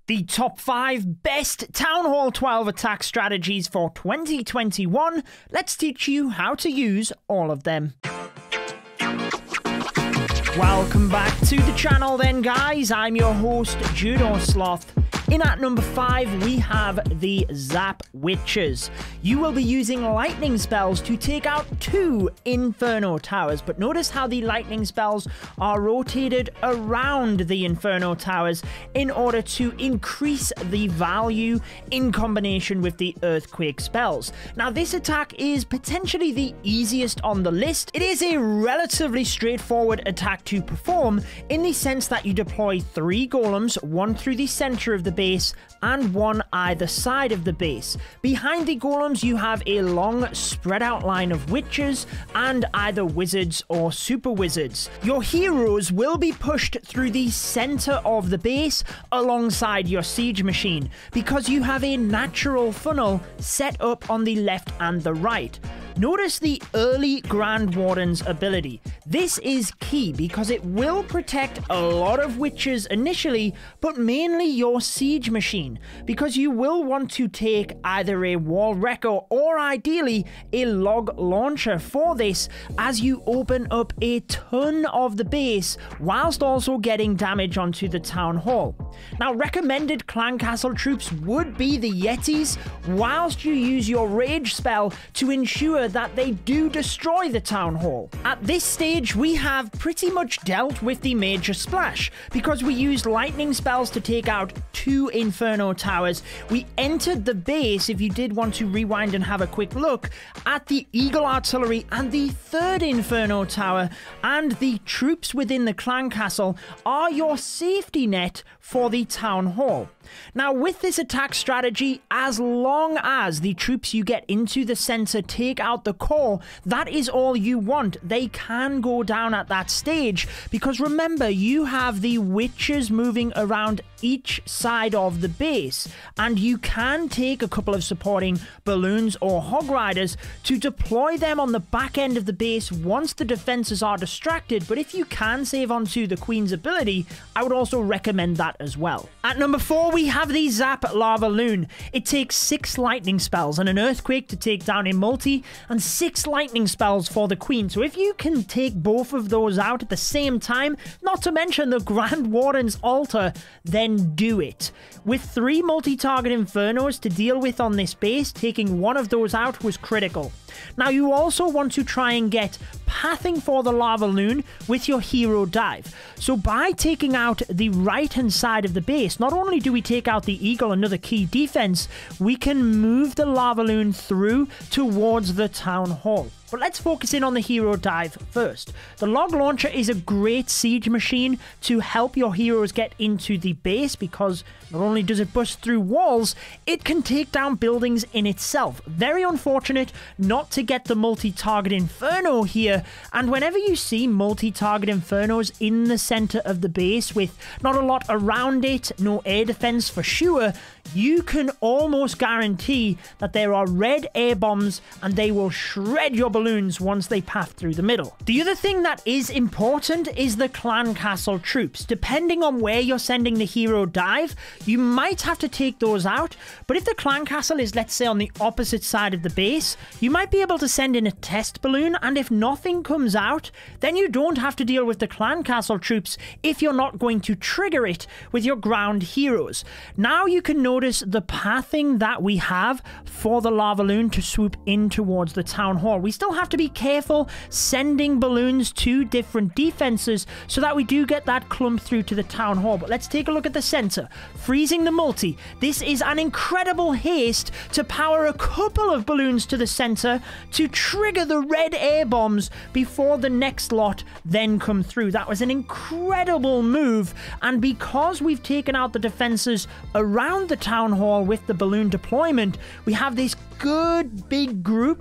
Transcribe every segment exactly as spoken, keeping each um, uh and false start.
The top five best Town Hall twelve attack strategies for twenty twenty-one. Let's teach you how to use all of them. Welcome back to the channel then, guys. I'm your host, Judo Sloth. In at number five, we have the Zap Witches. You will be using lightning spells to take out two Inferno Towers, but notice how the lightning spells are rotated around the Inferno Towers in order to increase the value in combination with the Earthquake spells. Now, this attack is potentially the easiest on the list. It is a relatively straightforward attack to perform in the sense that you deploy three golems, one through the center of the base and one either side of the base. Behind the golems you have a long spread out line of witches and either wizards or super wizards. Your heroes will be pushed through the center of the base alongside your siege machine because you have a natural funnel set up on the left and the right. Notice the early Grand Warden's ability. This is key because it will protect a lot of witches initially, but mainly your siege machine, because you will want to take either a wall wrecker or ideally a log launcher for this as you open up a ton of the base whilst also getting damage onto the town hall. Now, recommended clan castle troops would be the Yetis, whilst you use your rage spell to ensure that they do destroy the town hall. At this stage, we have pretty much dealt with the major splash because we used lightning spells to take out two Inferno Towers. We entered the base, if you did want to rewind and have a quick look, at the Eagle Artillery and the third Inferno Tower, and the troops within the clan castle are your safety net for the town hall. Now, with this attack strategy, as long as the troops you get into the center take out the core, that is all you want. They can go down at that stage because remember, you have the witches moving around each side of the base, and you can take a couple of supporting balloons or hog riders to deploy them on the back end of the base once the defenses are distracted. But if you can save onto the Queen's ability, I would also recommend that as well. At number four, we have the Zap Lava Loon. It takes six lightning spells and an earthquake to take down a multi, and six lightning spells for the Queen. So if you can take both of those out at the same time, not to mention the Grand Warden's altar, then do it. With three multi-target Infernos to deal with on this base, taking one of those out was critical. Now, you also want to try and get pathing for the Lava Loon with your hero dive. So by taking out the right hand side of the base, not only do we take out the Eagle, another key defense, we can move the Lava Loon through towards the town hall. But let's focus in on the hero dive first. The log launcher is a great siege machine to help your heroes get into the base because not only does it bust through walls, it can take down buildings in itself. Very unfortunate not to get the multi-target Inferno here, and whenever you see multi-target Infernos in the center of the base with not a lot around it, no air defense for sure, you can almost guarantee that there are red air bombs and they will shred your balloons once they pass through the middle. The other thing that is important is the clan castle troops. Depending on where you're sending the hero dive, you might have to take those out, but if the clan castle is, let's say, on the opposite side of the base, you might be able to send in a test balloon, and if nothing comes out, then you don't have to deal with the clan castle troops if you're not going to trigger it with your ground heroes. Now you can notice the pathing that we have for the Lava Loon to swoop in towards the town hall. We still have to be careful sending balloons to different defenses so that we do get that clump through to the town hall. But let's take a look at the center. Freezing the multi. This is an incredible haste to power a couple of balloons to the center to trigger the red air bombs before the next lot then come through. That was an incredible move, and because we've taken out the defenses around the town hall with the balloon deployment, we have this good big group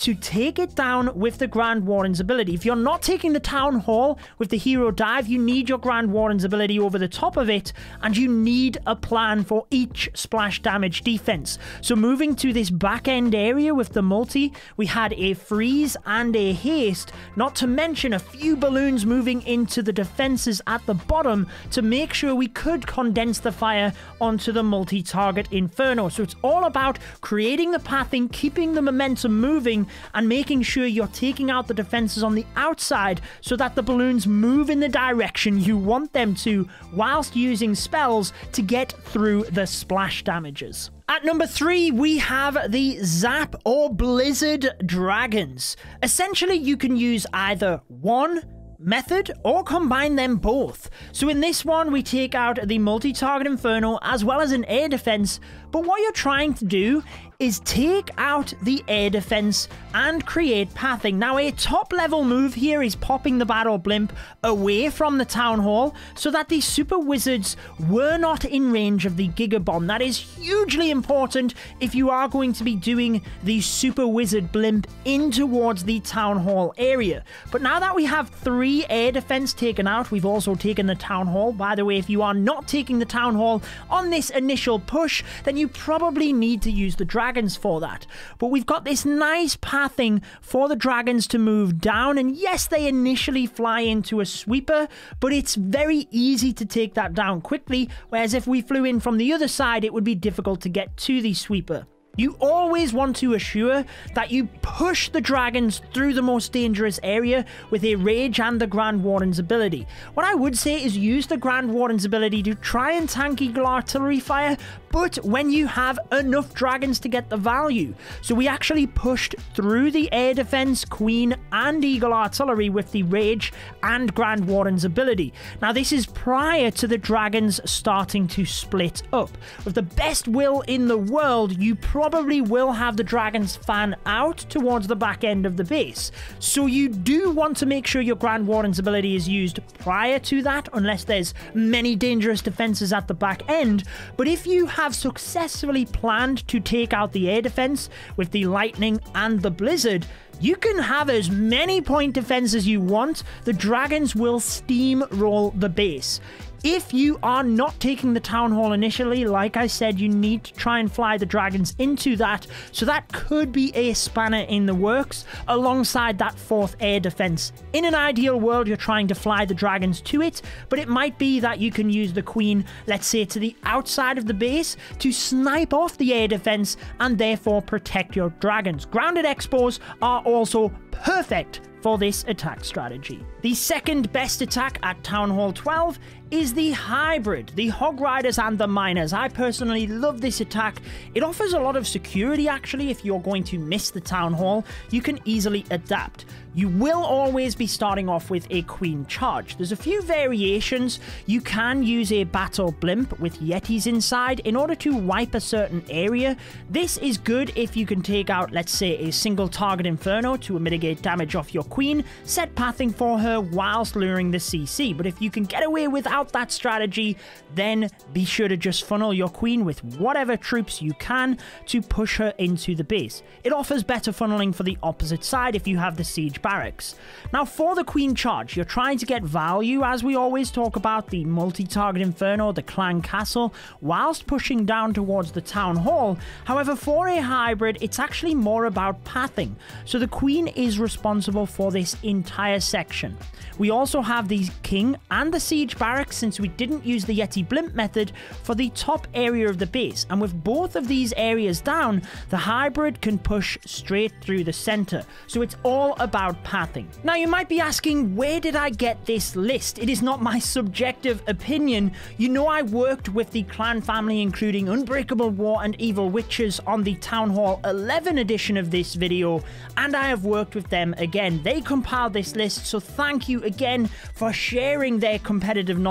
to take it down with the Grand Warden's ability. If you're not taking the Town Hall with the Hero Dive, you need your Grand Warden's ability over the top of it, and you need a plan for each splash damage defense. So moving to this back end area with the multi, we had a freeze and a haste, not to mention a few balloons moving into the defenses at the bottom to make sure we could condense the fire onto the multi-target Inferno. So it's all about creating the pathing, keeping the momentum moving, and making sure you're taking out the defenses on the outside so that the balloons move in the direction you want them to, whilst using spells to get through the splash damages. At number three, we have the Zap or Blizzard Dragons. Essentially, you can use either one method or combine them both. So in this one, we take out the multi-target Inferno as well as an air defense, but what you're trying to do is take out the air defense and create pathing. Now, a top level move here is popping the Battle Blimp away from the Town Hall so that the Super Wizards were not in range of the Giga Bomb. That is hugely important if you are going to be doing the Super Wizard Blimp in towards the Town Hall area. But now that we have three air defense taken out, we've also taken the Town Hall. By the way, if you are not taking the Town Hall on this initial push, then you probably need to use the Dragons for that. But we've got this nice pathing for the Dragons to move down, and yes, they initially fly into a sweeper, but it's very easy to take that down quickly, whereas if we flew in from the other side, it would be difficult to get to the sweeper. You always want to assure that you push the Dragons through the most dangerous area with a Rage and the Grand Warden's ability. What I would say is use the Grand Warden's ability to try and tank Eagle Artillery fire, but when you have enough Dragons to get the value. So we actually pushed through the air defense, Queen, and Eagle Artillery with the Rage and Grand Warden's ability. Now, this is prior to the Dragons starting to split up. With the best will in the world, you probably probably will have the Dragons fan out towards the back end of the base. So you do want to make sure your Grand Warden's ability is used prior to that, unless there's many dangerous defenses at the back end. But if you have successfully planned to take out the air defense with the Lightning and the Blizzard, you can have as many point defense as you want. The Dragons will steamroll the base. If you are not taking the Town Hall initially, like I said, you need to try and fly the Dragons into that, so that could be a spanner in the works alongside that fourth air defense. In an ideal world, you're trying to fly the Dragons to it, but it might be that you can use the Queen, let's say, to the outside of the base to snipe off the air defense and therefore protect your Dragons. Grounded Expos are also perfect for this attack strategy. The second best attack at Town Hall twelve is the hybrid, the Hog Riders and the Miners. I personally love this attack. It offers a lot of security actually. If you're going to miss the Town Hall, you can easily adapt. You will always be starting off with a Queen charge. There's a few variations. You can use a Battle Blimp with Yetis inside in order to wipe a certain area. This is good if you can take out, let's say, a single target Inferno to mitigate damage off your Queen, set pathing for her whilst luring the C C. But if you can get away without that strategy, then be sure to just funnel your Queen with whatever troops you can to push her into the base. It offers better funneling for the opposite side if you have the Siege Barracks. Now, for the Queen charge, you're trying to get value, as we always talk about, the multi-target Inferno, the Clan Castle, whilst pushing down towards the Town Hall. However, for a hybrid, it's actually more about pathing. So the Queen is responsible for this entire section. We also have the King and the Siege Barracks, since we didn't use the Yeti Blimp method, for the top area of the base. And with both of these areas down, the hybrid can push straight through the center. So it's all about pathing. Now, you might be asking, where did I get this list? It is not my subjective opinion. You know, I worked with the clan family, including Unbreakable War and Evil Witches, on the Town Hall eleven edition of this video, and I have worked with them again. They compiled this list, so thank you again for sharing their competitive knowledge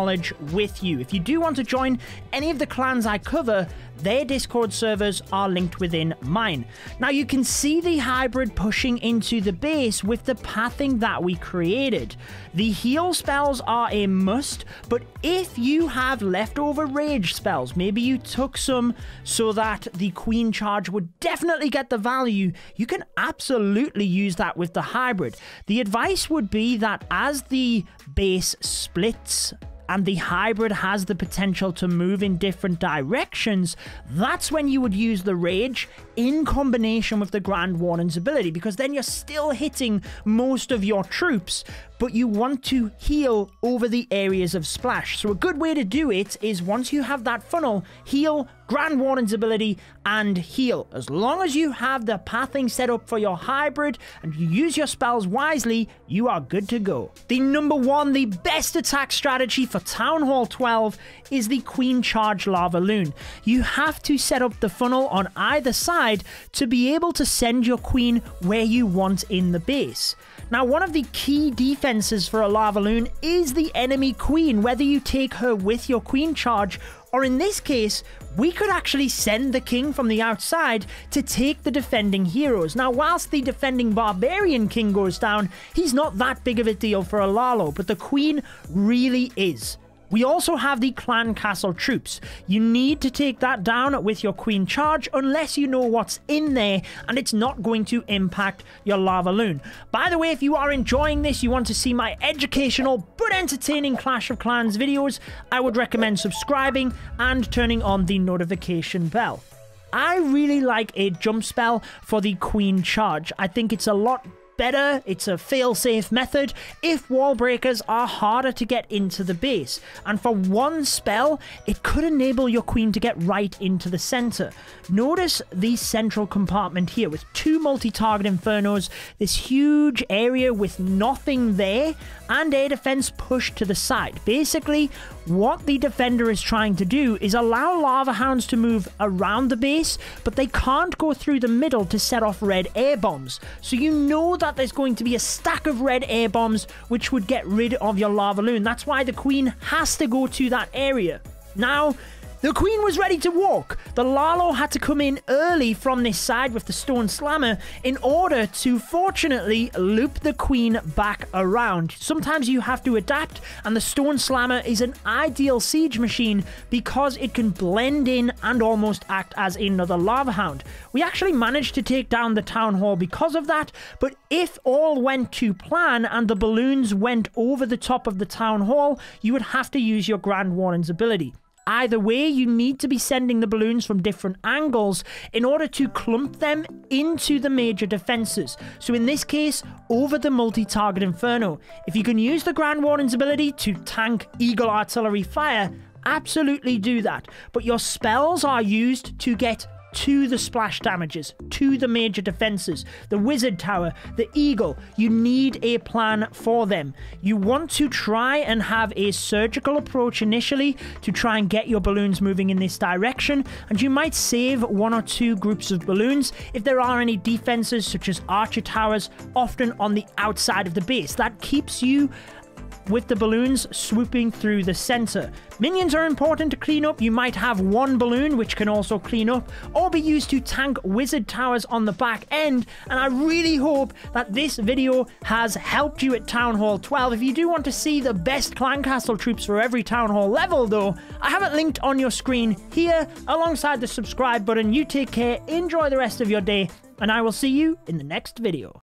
knowledge with you. If you do want to join any of the clans I cover, their Discord servers are linked within mine. Now you can see the hybrid pushing into the base with the pathing that we created. The heal spells are a must, but if you have leftover rage spells, maybe you took some so that the queen charge would definitely get the value, you can absolutely use that with the hybrid. The advice would be that as the base splits and the hybrid has the potential to move in different directions, that's when you would use the rage in combination with the Grand Warden's ability, because then you're still hitting most of your troops, but you want to heal over the areas of splash. So a good way to do it is, once you have that funnel, heal, Grand Warden's ability, and heal. As long as you have the pathing set up for your hybrid and you use your spells wisely, you are good to go. The number one, the best attack strategy for Town Hall twelve is the Queen Charge Lava Loon. You have to set up the funnel on either side to be able to send your queen where you want in the base. Now, one of the key defenses for a Lava Loon is the enemy queen, whether you take her with your queen charge, or in this case, we could actually send the king from the outside to take the defending heroes. Now, whilst the defending barbarian king goes down, he's not that big of a deal for a Lalo, but the queen really is. We also have the clan castle troops. You need to take that down with your queen charge unless you know what's in there and it's not going to impact your Lava Loon. By the way, if you are enjoying this, you want to see my educational but entertaining Clash of Clans videos, I would recommend subscribing and turning on the notification bell. I really like a jump spell for the queen charge. I think it's a lot better, it's a fail-safe method if wall breakers are harder to get into the base, and for one spell it could enable your queen to get right into the center. Notice the central compartment here with two multi-target infernos, this huge area with nothing there, and air defense pushed to the side. Basically, what the defender is trying to do is allow lava hounds to move around the base, but they can't go through the middle to set off red air bombs. So you know that there's going to be a stack of red air bombs which would get rid of your Lava Loon. That's why the queen has to go to that area. Now, the queen was ready to walk. The Lalo had to come in early from this side with the stone slammer in order to fortunately loop the queen back around. Sometimes you have to adapt, and the stone slammer is an ideal siege machine because it can blend in and almost act as another lava hound. We actually managed to take down the town hall because of that, but if all went to plan and the balloons went over the top of the town hall, you would have to use your Grand Warden's ability. Either way, you need to be sending the balloons from different angles in order to clump them into the major defenses. So in this case, over the multi-target inferno. If you can use the Grand Warden's ability to tank Eagle Artillery fire, absolutely do that. But your spells are used to get to the splash damages, to the major defenses, the wizard tower, the eagle. You need a plan for them. You want to try and have a surgical approach initially to try and get your balloons moving in this direction, and you might save one or two groups of balloons if there are any defenses such as archer towers, often on the outside of the base. That keeps you with the balloons swooping through the center. Minions are important to clean up. You might have one balloon which can also clean up, or be used to tank wizard towers on the back end. And I really hope that this video has helped you at Town Hall twelve. If you do want to see the best clan castle troops for every Town Hall level though, I have it linked on your screen here alongside the subscribe button. You take care, enjoy the rest of your day, and I will see you in the next video.